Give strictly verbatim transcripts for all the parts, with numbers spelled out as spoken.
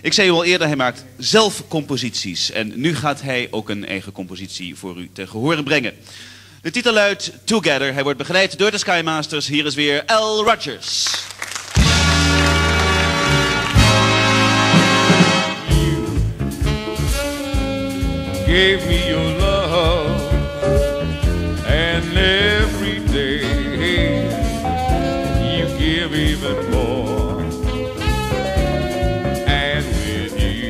Ik zei u al eerder, hij maakt zelf composities. En nu gaat hij ook een eigen compositie voor u te horen brengen. De titel luidt Together. Hij wordt begeleid door de Skymasters. Hier is weer Al Rogers. Gave me your love, and every day you give even more. And with you,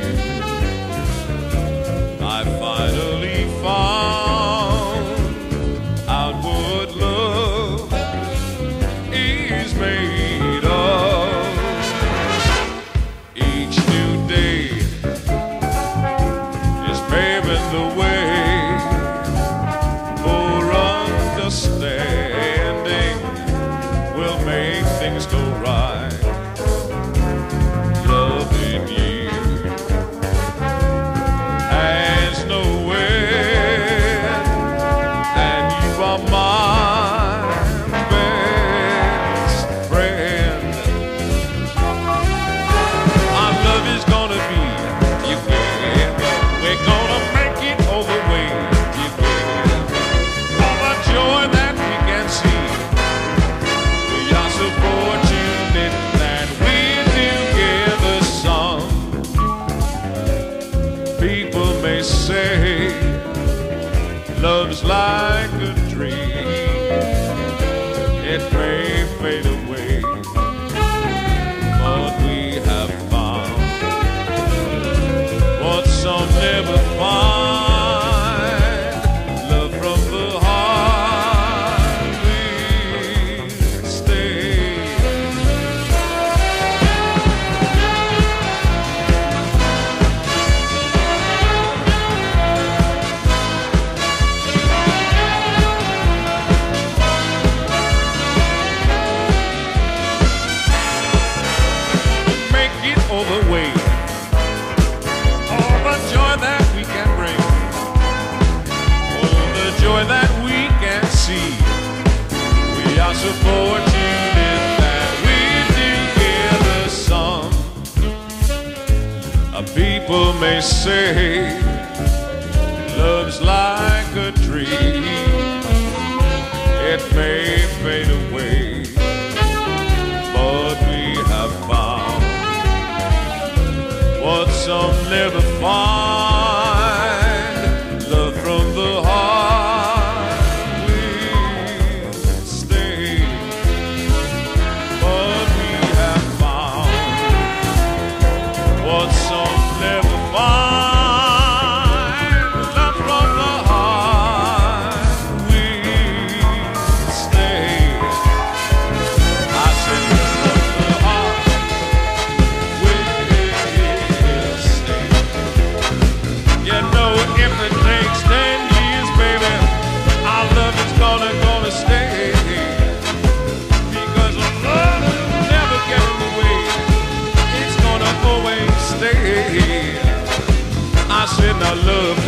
I finally found out what love is made of. Each new day is paving the way for understanding. Will make things go right. Loving you has no end, and you are my best friend. Our love is gonna be together. We're gonna make it all the way together. All the joy that we can see. We are so fortunate that we're together. Some people may say love's like a dream. It may fade away, but we have found what some never find. Love from the heart will stay. Make it all the way. All the joy that we can bring. All the joy that we can see. We are so fortunate that we're together. Some uh, people may say love's like a dream. It may fade away, but we have found what some never find. Love from the heart will stay, but we have found what some never find. Love from the heart will stay. I said love from the heart will stay. You know, if it takes ten years, baby, our love is gonna, gonna stay. Because love will never get in the way. It's gonna always stay. I said, now love